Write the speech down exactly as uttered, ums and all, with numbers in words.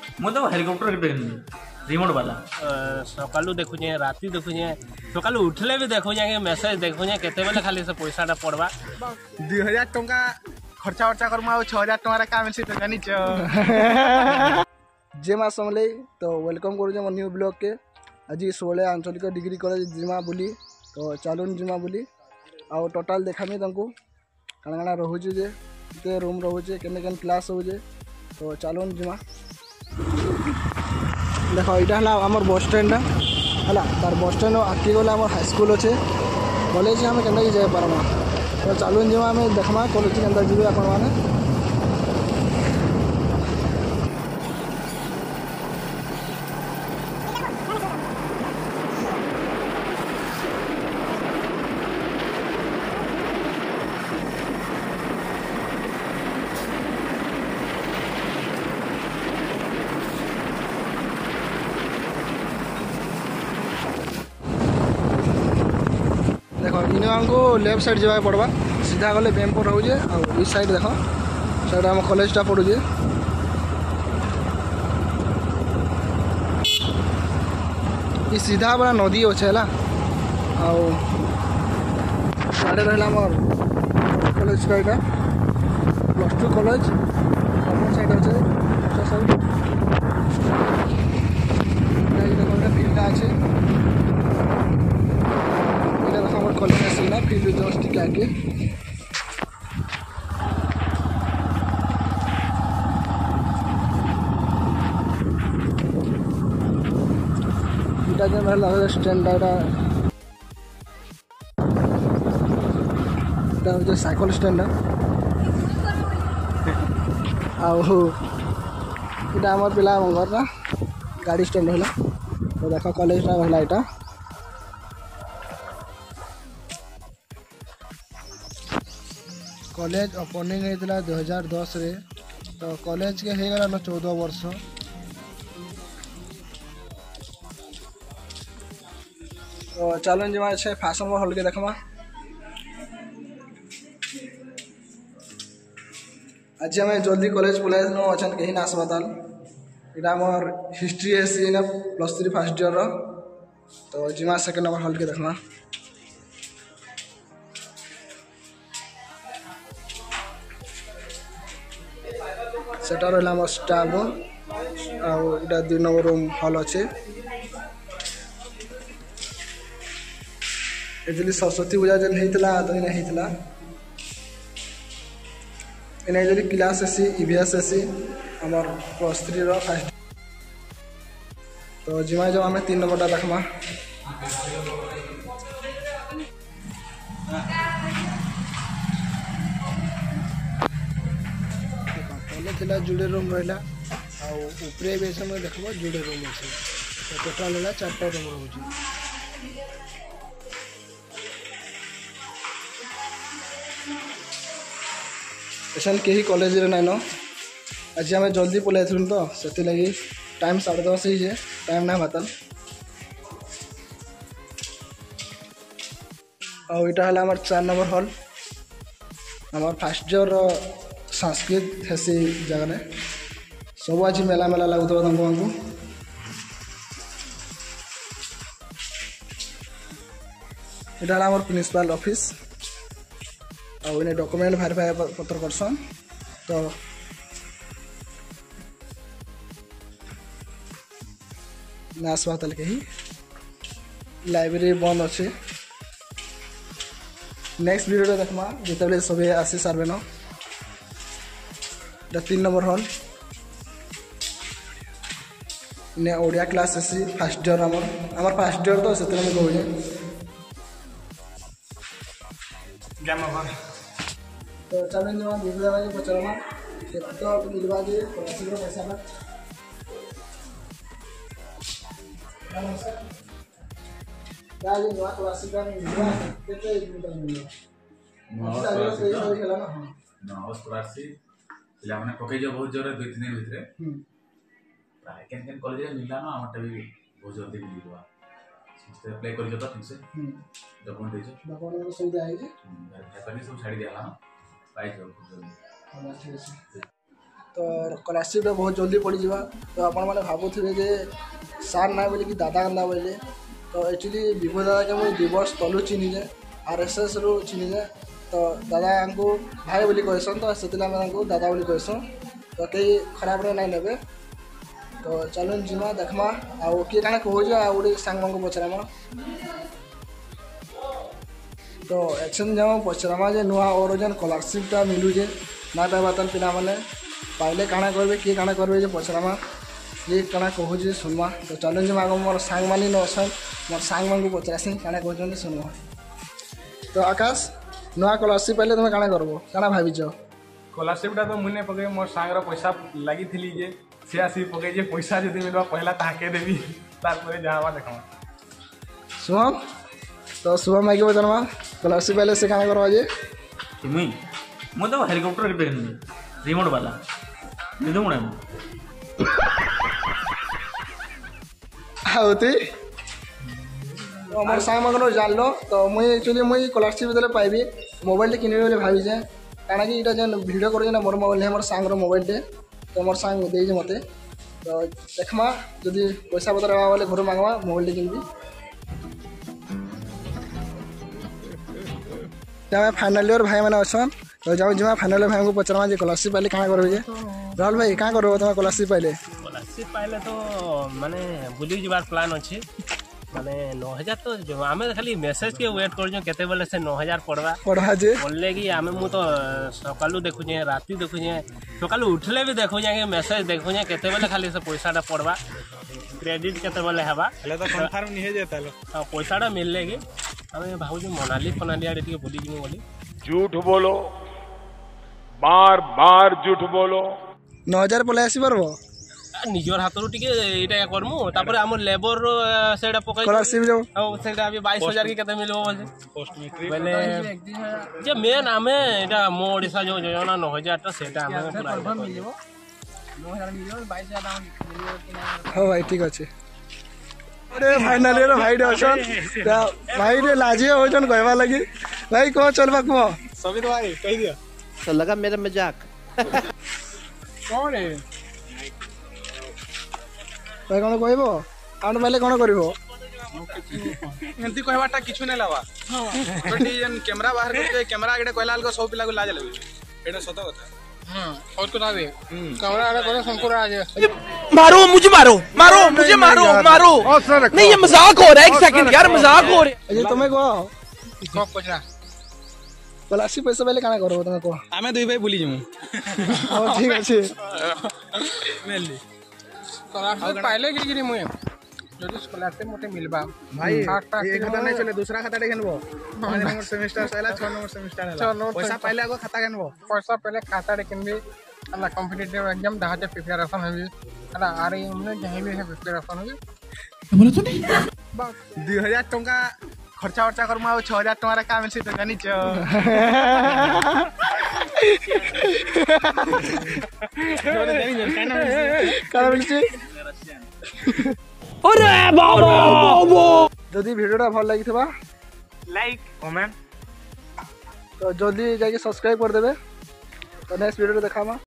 ମୁଁ ତ helicopter remote वाला सकालू देखुचे राति देखुचे सकालू उठले भी देखुचे कि मेसेज देखुचे केते बेले खाली से पैसाटा पड़वा दुई हजार टंका खर्चा वर्चा करमा छह हजार टंका का मिलसी तो जानी छ जे मास समले तो वेलकम करू जे न्यू ब्लॉग के आज सोलह आंचलिक डिग्री कॉलेज जिमा बोली तो चलून जिमा बोली आ टोटाल देखामी तुमको काना काना रहूचे जे के रूम रहूचे केने केन क्लास होजे तो चलून जिमा देखो यहाँ है आमर बस स्टैंड है तार बस स्टैंड आगे गले आम हाई स्कूल अच्छे कॉलेज आम के जाए पार्मा तो चलून जी आम देखमा कॉलेज के जी आप इन हमको लेफ्ट साइड जावा पड़वा सीधा गले बेमपुर रोजे और इस साइड देख साइड आम कॉलेजटा पड़ुजे ये सीधा बड़ा नदी अच्छे है साढ़े रहा कॉलेज का यहाँ प्लस टू कॉलेज साइड अच्छे साइड फील्डा अच्छे कॉलेज आसना फील्ड जस्ट टिके आगे इटा स्टैंड साइकिल स्टैंड आम पिला घर ना गाड़ी स्टैंड है तो देख कॉलेज है यहाँ कॉलेज ओपनिंग होता दो हजार दस रे तो कॉलेज के हो गला चौदह वर्ष तो चलो जमा अच्छे फैशन हॉल के देखमा आज आम जल्दी कॉलेज पलै अच्छा कहीं ना आसबाताल यहाँ आमर हिस्ट्री है प्लस थ्री फास्ट ईयर तो जिमा सेकेंड नंबर हॉल के देखमा सेटा रहा आम स्टाफ आटा दुई नंबर रूम हॉल अच्छे एक्चुअली सरस्वती पूजा जब होता तो इन्हें होता इन्हें एक्चुअली क्लास एसी इवीएस एसी आमर प्लस थ्री फास्ट तो जिमा जब आम तीन नंबर देखमा थिला जुड़े रूम रहा उपरे भी समय देख जुड़े रूम अच्छे तो टोटाल है चार्टा रूम रोचे ऐसा कहीं कॉलेज नाइन आज आम जल्दी पलै तो से लगी टाइम साढ़े दस ही टाइम ना बातल आईटा है आम चार नंबर हॉल आम फास्ट ईयर संस्कृत हेसी जगह सब आज मेला मेला लगुव तुमको हमको यहाँ आम प्रिंसिपाल ऑफिस और इन्हें डॉक्यूमेंट वेरीफाई पत्र करसन तो ना आसबाताल के ही लाइब्रेरी बंद अच्छे नेक्स्ट वीडियो देखमा जिते सब आसी सारे न तीन नंबर हॉल इन्हें ओडिया क्लास आसी फास्ट ईयर आमर आमर फास्ट ईयर तो से कहूँ तो चलो जमा विभा पचारमा तो मिलवा शीघ्र पैसा पिलाने पकईज बहुत जोर दुई तीन भितर प्राय केन केन कॉलेज मिलला ना आमटा भी बहुत जल्दी मिल जावा समस्त अप्लाई कर तो ठीक से डॉक्यूमेंट दे डॉक्यूमेंट सब दे आइए वेरीफाई सब छाड़ी दिया ना पाई जाओ तो स्कॉलरशिप बहुत जल्दी पड़ जावा। तो आपण मैंने भावुवे जे सार ना बोलिकी दादा गंदा बोले तो एक्चुअली विभू दादा के मुझे दुई वर्ष तलू चिन्हीजे आर एस एस रु चिन्हीजे। तो दादा को भाई बोली कहसन तो से दादा बोली कहसन तो कई खराब रे नहीं नेबे। तो चलो जीमा देखमा आउ किए काना कहूँ आ गोटे सांग को पचरामा। तो एक्शन जब पचरामा जे नुआ और जेन स्कॉलरशिपटा मिलूजे ना पाइबा तन पिला माने पाइले काना करबे किए काना करबे जे पचरामा ये काना कहूँ सुनमा। तो चलो जीमा आग मोर सांग मानी न असन मोर सांग मान को पचरासी काना कहते सुनमा। तो आकाश नुआ स्कॉलरशिप पाइले तुम काना करबो काना भाबिछ? स्कॉलरशिपटा तो मुने पके मोर सांगर पैसा लगी थी जे से आसी पके जे पैसा जदि मिलबा पहला ताके देबी तार परे जावा देखमा। शुभम तो शुभम माइके बचनमा स्कॉलरशिप पाइले से काना करबा जे? मुई मु तो हेलीकॉप्टर के रिमोट वाला दे मुने आउती मोर सांग मगन जान लो। तो मुई एक्चुअली मुई स्कॉलरशिप देले पाइबी मोबाइल किनबे बोले भाभी जे काना कि इटा जेन वीडियो करो ना मोर मोबाइल है मोर सांगर मोबाइल दे तो मोर सांग दे जे मते। तो देखमा जदि पैसा पतर आवा बोले घर मांगवा मोबाइल किनबी। मैं फाइनल ईयर भाई मैंने असन तो जाओ जिमा फाइनल भाई को पचरमा जे स्कॉलरशिप पाइले काना करबे जे? राहुल भाई काना करबो तुम स्कॉलरशिप पाइले? स्कॉलरशिप पाइले तो माने बुली जबार प्लान अछि माने नौ हजार तो जो आमे खाली मेसेज के वेट कर केते बेले से नौ हजार पड़वा पढ़ा जे बोलले कि आमे मु तो सकालू देखु जे राती देखु जे सकालू उठले भी देखु जे मेसेज देखु जे केते बेले खाली से पैसाटा पड़वा क्रेडिट केते बेले हेबा हले तो कंफर्म नहीं हे जेतालो हां पैसाटा मिलले कि आमे भाउ जे मनाली फनाली आडे टिके बुली जिमु बोली। झूठ बोलो बार बार झूठ बोलो नौ हजार पलै आसी परबो निजर हाथ टिके इटा करमु तापर हमर लेबर सेडा पकाई स्कॉलरशिप जो औ सेडा अभी बाईस हजार के केते मिलबो बोले पोस्ट मैट्रिक बोले जे मेन आमे एटा मो ओडिसा जो योजना नौ हजार टा सेटा आमे पूरा मिलबो नौ हजार मिलबो बाईस हजार मिलबो कि ना। हो भाई ठीक अछि। अरे फाइनल ईयर भाई डे असन भाई डे लाजिए होजन कहबा लगी भाई को चलबा को सभी तो भाई कह दिया तो लगा मेरा मजाक कौन है भाई कोन कहबो आउट माइले कोन करबो एंती कहबाटा किछु नै लावा बटी जन कैमरा बाहर करके कैमरा आगे कहलाल को सब पिला को लाज लगे एटा सत कथा हां और को ना दे कैमरा आगे करे शंकर आ जाए मारो मुझे मारो मारो मुझे मारो मारो नहीं ये मजाक हो रहा है एक सेकंड यार मजाक हो रहा है। ये तुम्हें को को पचरा स्कॉलरशिप पैसा पहले काना करबो तुम को आमे दुई भाई भूली जिमु हां ठीक अछि मेनली स्कॉलरशिप पहले गिरी गिरी मुए যদি স্কলারশিপ মতে মিলবা ভাই এই খাতা নাই চলে दूसरा खाता দেখনবो पाँच नंबर सेमेस्टर सेला छह नंबर सेमेस्टर हला पैसा पहले आगो खाता केनबो पैसा पहले खाता देखनबे हला कॉम्पिटिटिव एग्जाम दहाते प्रिपरेशन होबी हला आरे हमने जहे भी है प्रिपरेशन होबी बोले तो नहीं दो हज़ार टका खर्चा वर्चा करम आ छह हज़ार टका का मिलसी तो जानि छ काना मिलसी अरे बाबा जदि वीडियोटा भल लागिथबा लाइक कमेंट तो जल्दी जाके सब्सक्राइब कर देबे तो नेक्स्ट वीडियो देखामा।